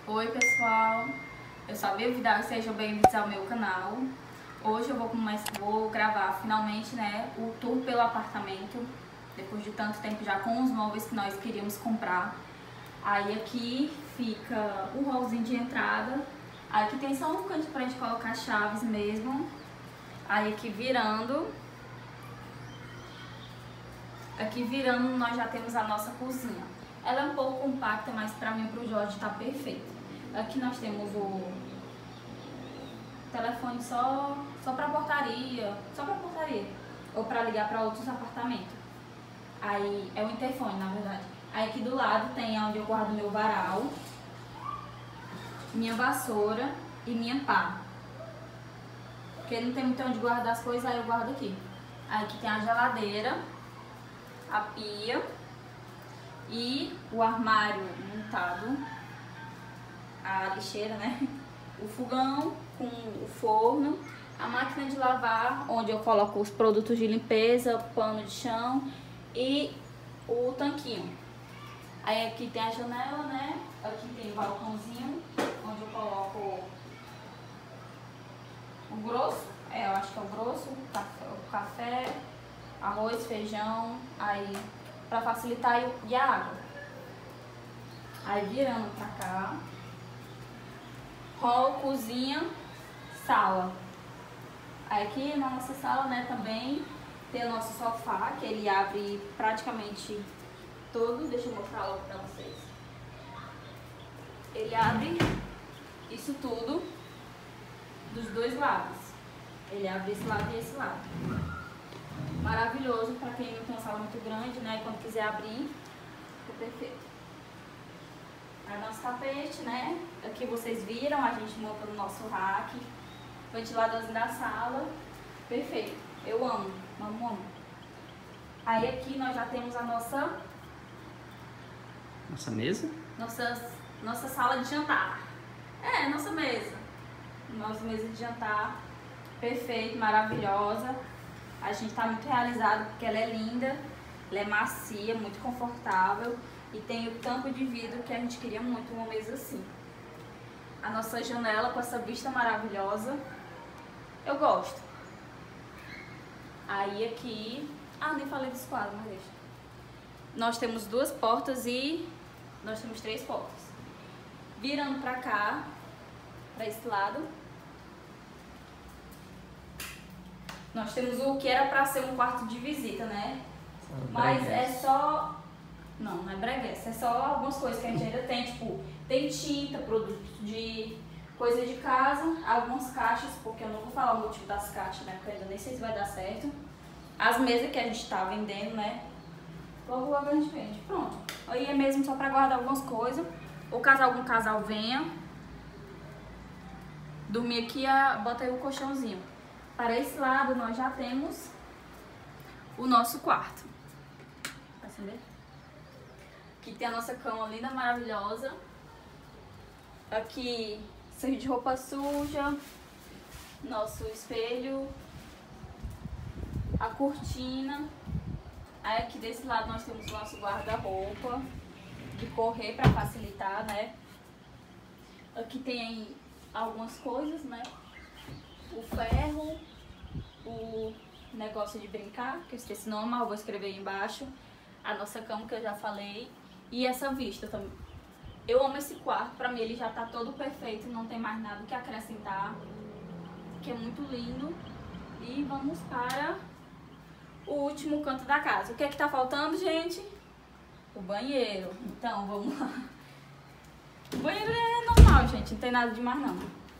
Oi pessoal, eu sou a Bia e sejam bem-vindos ao meu canal. Hoje eu vou gravar finalmente, né, o tour pelo apartamento, depois de tanto tempo já com os móveis que nós queríamos comprar. Aí aqui fica o hallzinho de entrada, aí aqui tem só um canto pra gente colocar chaves mesmo. Aí aqui virando nós já temos a nossa cozinha. Ela é um pouco compacta, mas pra mim e pro Jorge tá perfeito. Aqui nós temos o telefone só pra portaria, ou pra ligar pra outros apartamentos. Aí é o interfone, na verdade. Aí aqui do lado tem onde eu guardo meu varal, minha vassoura e minha pá. Porque não tem muito onde guardar as coisas, aí eu guardo aqui. Aí aqui tem a geladeira, a pia e o armário montado, a lixeira, né? O fogão com o forno, a máquina de lavar, onde eu coloco os produtos de limpeza, pano de chão e o tanquinho. Aí aqui tem a janela, né? Aqui tem o balcãozinho, onde eu coloco o grosso, eu acho que é o grosso, o café, arroz, feijão, aí pra facilitar e a água. Aí virando pra cá, hall, cozinha, sala. Aí aqui na nossa sala, né, também tem o nosso sofá, que ele abre praticamente todo, deixa eu mostrar logo pra vocês. Ele abre isso tudo dos dois lados. Ele abre esse lado e esse lado. Maravilhoso para quem não tem uma sala muito grande, né? Quando quiser abrir, fica perfeito. Aí nosso tapete, né? Aqui vocês viram, a gente monta no nosso rack. Ventiladorzinho da sala. Perfeito. Eu amo, amo, amo. Aí aqui nós já temos a nossa mesa? Nossa sala de jantar. É, nossa mesa. Nossa mesa de jantar. Perfeito, maravilhosa. A gente tá muito realizado porque ela é linda, ela é macia, muito confortável e tem o tampo de vidro que a gente queria muito, uma mesa assim. A nossa janela com essa vista maravilhosa, eu gosto. Aí aqui, nem falei dos quadros, mas deixa. Nós temos duas portas e nós temos três portas. Virando pra cá, pra esse lado, nós temos o que era pra ser um quarto de visita, né? Mas é só... Não é breguês, é só algumas coisas que a gente ainda tem, tipo, tem tinta, produto de coisa de casa, algumas caixas, porque eu não vou falar o motivo das caixas, né? Porque eu ainda nem sei se vai dar certo. As mesas que a gente tá vendendo, né? Logo a gente vende. Pronto. Aí é mesmo só pra guardar algumas coisas. Ou caso algum casal venha dormir aqui, bota aí o colchãozinho. Para esse lado nós já temos o nosso quarto. Vai acender? Aqui tem a nossa cama linda, maravilhosa. Aqui, serviço de roupa suja. Nosso espelho. A cortina. Aí aqui desse lado nós temos o nosso guarda-roupa de correr para facilitar, né? Aqui tem algumas coisas, né? O ferro, o negócio de brincar, que eu esqueci o nome, mas eu vou escrever aí embaixo. A nossa cama, que eu já falei. E essa vista também. Eu amo esse quarto, pra mim ele já tá todo perfeito, não tem mais nada que acrescentar. Que é muito lindo. E vamos para o último canto da casa. O que é que tá faltando, gente? O banheiro. Então, vamos lá. O banheiro é normal, gente, não tem nada demais não.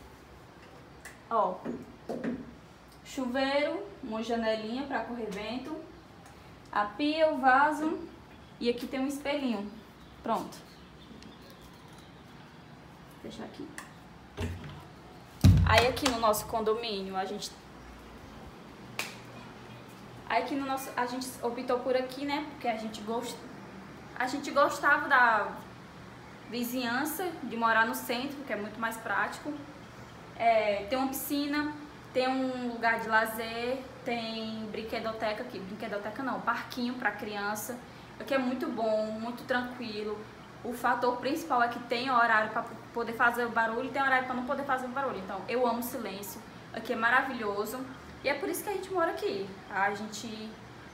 Ó, chuveiro, uma janelinha para correr vento, a pia, o vaso e aqui tem um espelhinho. Pronto. Vou deixar aqui. Aí aqui no nosso condomínio a gente optou por aqui, né? Porque a gente gostava da vizinhança, de morar no centro, que é muito mais prático. Tem uma piscina, tem um lugar de lazer, tem brinquedoteca aqui, parquinho para criança. Aqui é muito bom, muito tranquilo. O fator principal é que tem horário para poder fazer o barulho e tem horário para não poder fazer o barulho. Então, eu amo silêncio. Aqui é maravilhoso. E é por isso que a gente mora aqui. A gente...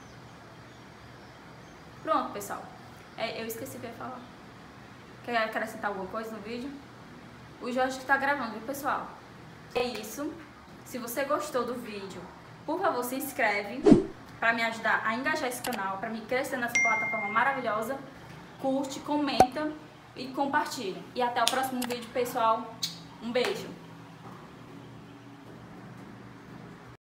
Pronto, pessoal. Eu esqueci o que eu ia falar. Quer acrescentar alguma coisa no vídeo? O Jorge que tá gravando, viu, pessoal? É isso. Se você gostou do vídeo, por favor, se inscreve para me ajudar a engajar esse canal, para me crescer nessa plataforma maravilhosa. Curte, comenta e compartilha. E até o próximo vídeo, pessoal. Um beijo.